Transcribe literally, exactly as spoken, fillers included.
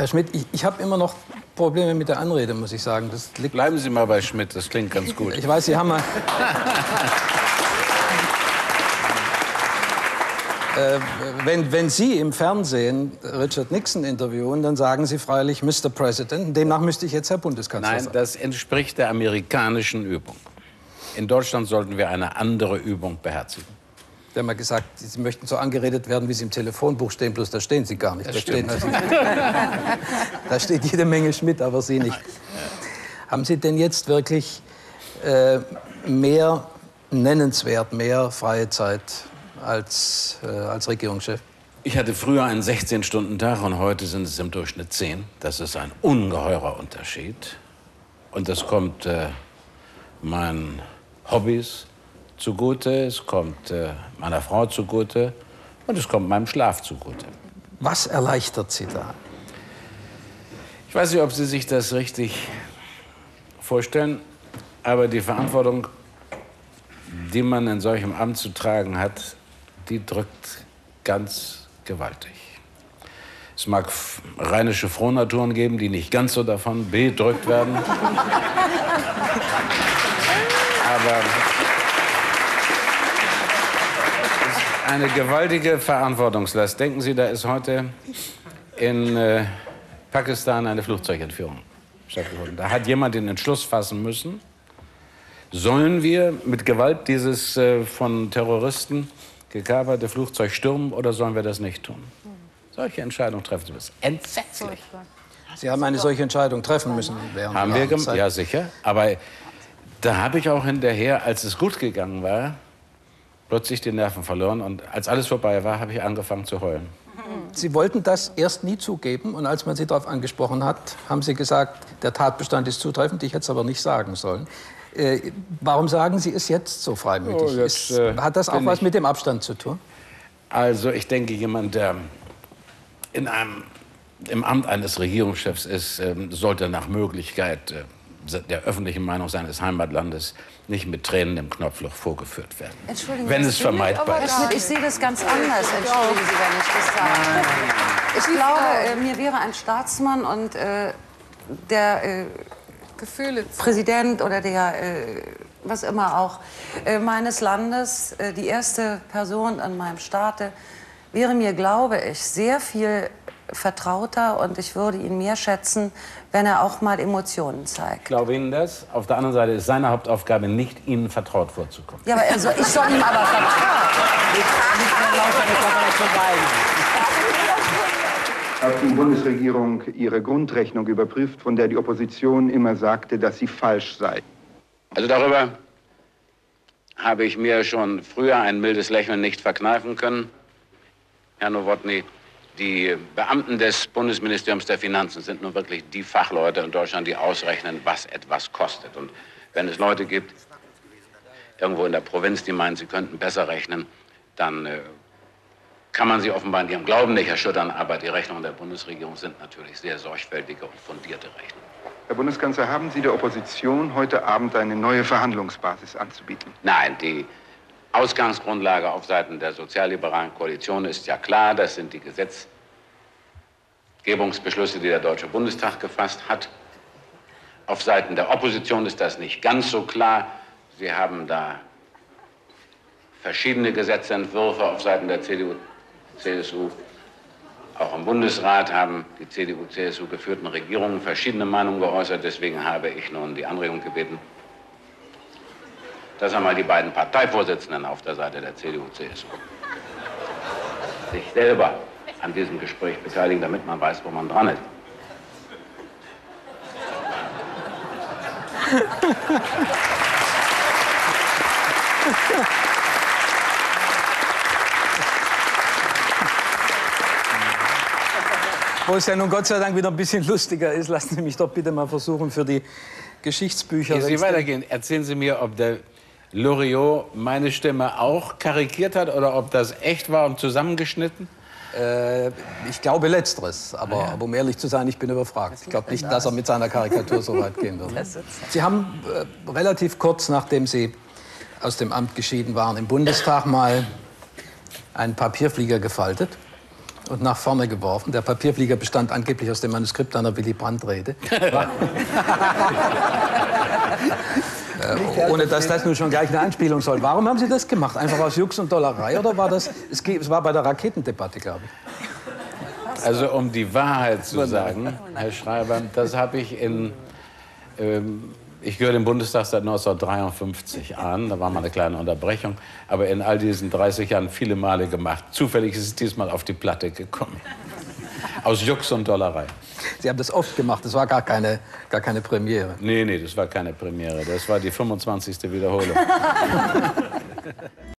Herr Schmidt, ich, ich habe immer noch Probleme mit der Anrede, muss ich sagen. Das liegt Bleiben Sie mal bei Schmidt, das klingt ganz gut. Ich weiß, Sie haben mal... äh, wenn, wenn Sie im Fernsehen Richard Nixon interviewen, dann sagen Sie freilich Mister President. Demnach müsste ich jetzt Herr Bundeskanzler Nein, sagen. das entspricht der amerikanischen Übung. In Deutschland sollten wir eine andere Übung beherzigen. Sie haben ja gesagt, Sie möchten so angeredet werden, wie Sie im Telefonbuch stehen, bloß da stehen Sie gar nicht. Das Da, stehen, stimmt. also, da steht jede Menge Schmidt, aber Sie nicht. Haben Sie denn jetzt wirklich äh, mehr nennenswert, mehr freie Zeit als, äh, als Regierungschef? Ich hatte früher einen sechzehn-Stunden-Tag und heute sind es im Durchschnitt zehn. Das ist ein ungeheurer Unterschied. Und das kommt äh, meinen Hobbys zugute, es kommt äh, meiner Frau zugute und es kommt meinem Schlaf zugute. Was erleichtert Sie da? Ich weiß nicht, ob Sie sich das richtig vorstellen, aber die Verantwortung, die man in solchem Amt zu tragen hat, die drückt ganz gewaltig. Es mag rheinische Frohnaturen geben, die nicht ganz so davon bedrückt werden. Aber eine gewaltige Verantwortungslast. Denken Sie, da ist heute in äh, Pakistan eine Flugzeugentführung stattgefunden. Da hat jemand den Entschluss fassen müssen, sollen wir mit Gewalt dieses äh, von Terroristen gekaperte Flugzeug stürmen oder sollen wir das nicht tun? Solche Entscheidungen treffen Sie müssen. Entsetzlich. Sie haben eine solche Entscheidung treffen müssen während Haben wir Ihrer gemacht? Zeit. Ja, sicher. Aber da habe ich auch hinterher, als es gut gegangen war, plötzlich die Nerven verloren. Und als alles vorbei war, habe ich angefangen zu heulen. Sie wollten das erst nie zugeben. Und als man Sie darauf angesprochen hat, haben Sie gesagt, der Tatbestand ist zutreffend. Ich hätte es aber nicht sagen sollen. Äh, warum sagen Sie es jetzt so freimütig? Oh, jetzt, ist, äh, hat das auch bin was ich- mit dem Abstand zu tun? Also ich denke, jemand, der in einem, im Amt eines Regierungschefs ist, ähm, sollte nach Möglichkeit äh, der öffentlichen Meinung seines Heimatlandes nicht mit Tränen im Knopfloch vorgeführt werden. Entschuldigen Wenn Sie, es das will ich vermeidbar aber ist. gar nicht. Ich sehe das ganz anders, entschuldigen Sie, wenn ich das sage. Ich glaube, äh, mir wäre ein Staatsmann und äh, der äh, Gefühle. Präsident oder der, äh, was immer auch, äh, meines Landes, äh, die erste Person an meinem Staate, wäre mir, glaube ich, sehr viel vertrauter und ich würde ihn mehr schätzen, wenn er auch mal Emotionen Ich zeigt. glaube Ihnen das. Auf der anderen Seite ist seine Hauptaufgabe, nicht Ihnen vertraut vorzukommen. Ja, aber er soll, ich soll ihm aber vertrauen. Hat die Bundesregierung ihre Grundrechnung überprüft, von der die Opposition immer sagte, dass sie falsch sei? Also darüber habe ich mir schon früher ein mildes Lächeln nicht verkneifen können. Herr Nowotny, die Beamten des Bundesministeriums der Finanzen sind nun wirklich die Fachleute in Deutschland, die ausrechnen, was etwas kostet. Und wenn es Leute gibt, irgendwo in der Provinz, die meinen, sie könnten besser rechnen, dann äh, kann man sie offenbar in ihrem Glauben nicht erschüttern. Aber die Rechnungen der Bundesregierung sind natürlich sehr sorgfältige und fundierte Rechnungen. Herr Bundeskanzler, haben Sie der Opposition heute Abend eine neue Verhandlungsbasis anzubieten? Nein, die Ausgangsgrundlage auf Seiten der sozialliberalen Koalition ist ja klar. Das sind die Gesetzgebungsbeschlüsse, die der Deutsche Bundestag gefasst hat. Auf Seiten der Opposition ist das nicht ganz so klar. Sie haben da verschiedene Gesetzentwürfe auf Seiten der C D U, C S U. Auch im Bundesrat haben die C D U, C S U geführten Regierungen verschiedene Meinungen geäußert. Deswegen habe ich nun die Anregung gebeten, dass einmal die beiden Parteivorsitzenden auf der Seite der C D U, C S U sich selber an diesem Gespräch beteiligen, damit man weiß, wo man dran ist. Wo es ja nun Gott sei Dank wieder ein bisschen lustiger ist, lassen Sie mich doch bitte mal versuchen, für die Geschichtsbücher... Ehe Sie weitergehen, erzählen Sie mir, ob der Loriot meine Stimme auch karikiert hat oder ob das echt war und zusammengeschnitten? Äh, ich glaube Letzteres, aber, Ah, ja. aber um ehrlich zu sein, ich bin überfragt. Ich glaube nicht, dass er mit seiner Karikatur so weit gehen würde. Sie haben äh, relativ kurz, nachdem Sie aus dem Amt geschieden waren, im Bundestag mal einen Papierflieger gefaltet und nach vorne geworfen. Der Papierflieger bestand angeblich aus dem Manuskript einer Willy Brandt-Rede. Äh, ohne dass das nun schon gleich eine Anspielung soll. Warum haben Sie das gemacht? Einfach aus Jux und Dollerei? Oder war das, es, es war bei der Raketendebatte, glaube ich. Also um die Wahrheit zu sagen, Herr Schreiber, das habe ich in... Ähm, ich gehöre dem Bundestag seit neunzehnhundertdreiundfünfzig an, da war mal eine kleine Unterbrechung, aber in all diesen dreißig Jahren viele Male gemacht. Zufällig ist es diesmal auf die Platte gekommen. Aus Jux und Dollerei. Sie haben das oft gemacht, das war gar keine, gar keine Premiere. Nee, nee, das war keine Premiere, das war die fünfundzwanzigste Wiederholung.